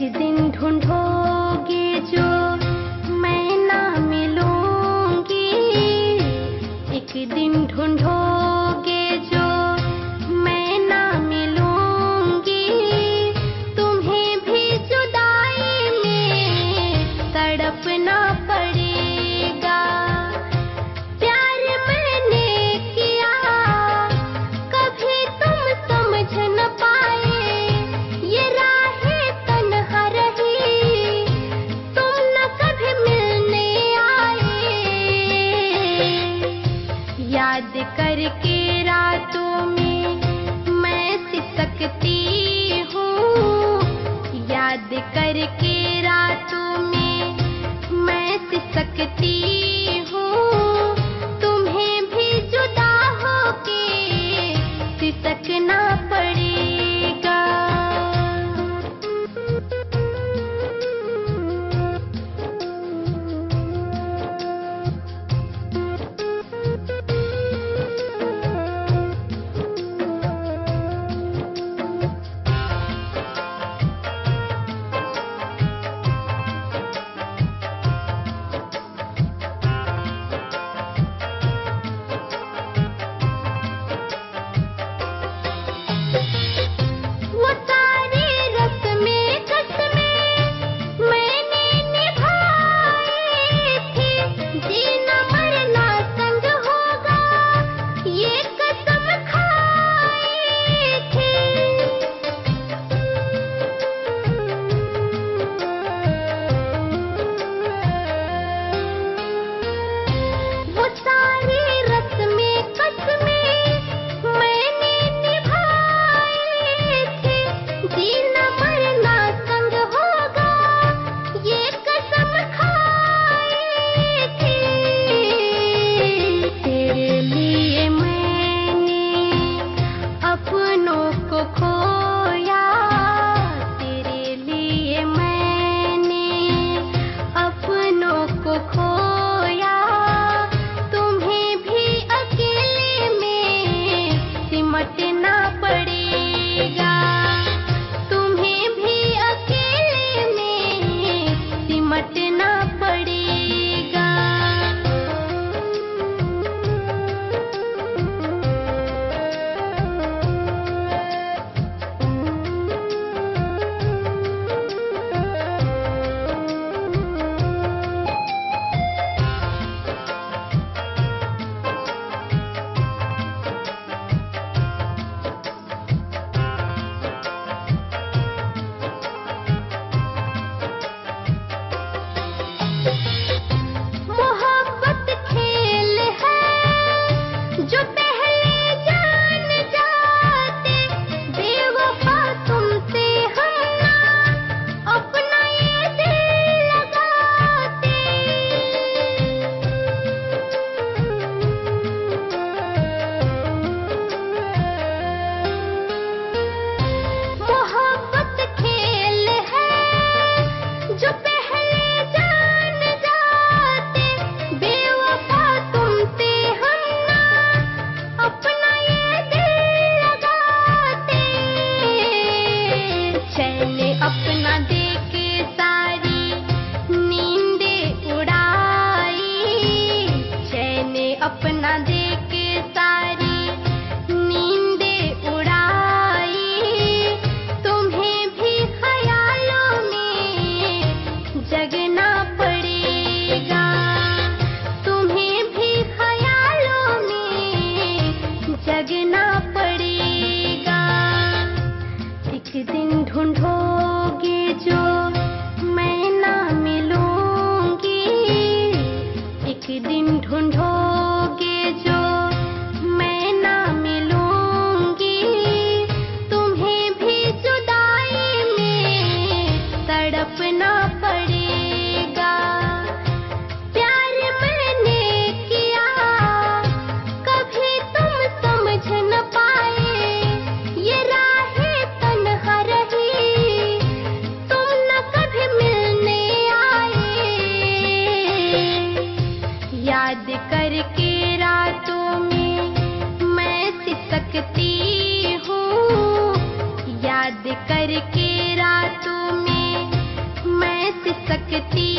दिन ढूंढोगे जो मैं ना मिलूंगी, एक दिन ढूंढोगे जो मैं ना मिलूंगी, तुम्हें भी जुदाई में तड़पना पड़ेगा। प्यार मैंने किया कभी तुम समझ न पाए, ये राहें तन्हा रही तुम न कभी मिलने आए। याद करके रातों में मैं सिसकती हूँ, याद करके रातों में मैं सिसकती हूँ, तुम्हें भी जुदा होके सिसकना पड़ेगा। वो सारी रस्में कसमें मैंने निभाई थी, जीना मरना संग होगा ये कसम खाई थी। वो सारी रस्में कसमें मैंने निभाई थी, जीना मरना संग होगा ये कसम खाई थी। तेरे लिए मैंने अपनों को खोया, तेरे लिए मैंने अपनों को खोया, तुम्हें भी अकेले में सिमटना पड़ेगा, तुम्हें भी अकेले में सिमटना पड़ेगा। मोहब्बत खेल है जो पहले जान जाते, बेवफा तुमसे हम ना अपना ये दिल लगाते। मोहब्बत खेल है जो पहले जान जाते, बेवफा तुमसे हम ना अपना ये दिल लगाते। चैन अपना देके सारी नींदे उड़ाई, चैन अपना देके सारी नींदे उड़ाई, तुम्हें भी ख्यालों में जगना पड़ेगा, तुम्हें भी ख्यालों में जगना पड़ेगा। एक दिन ढूंढोगे जो मैं ना मिलूंगी, एक दिन ढूंढोगे जो मैं ना मिलूंगी, तुम्हें भी जुदाई में तड़पना पड़ेगा। प्यार मैंने किया कभी तुम समझ न पाए, ये राहें तन्हा रही तुम न कभी मिलने आए। याद करके रातों में मैं सिसकती हूँ, याद करके रातों में सकती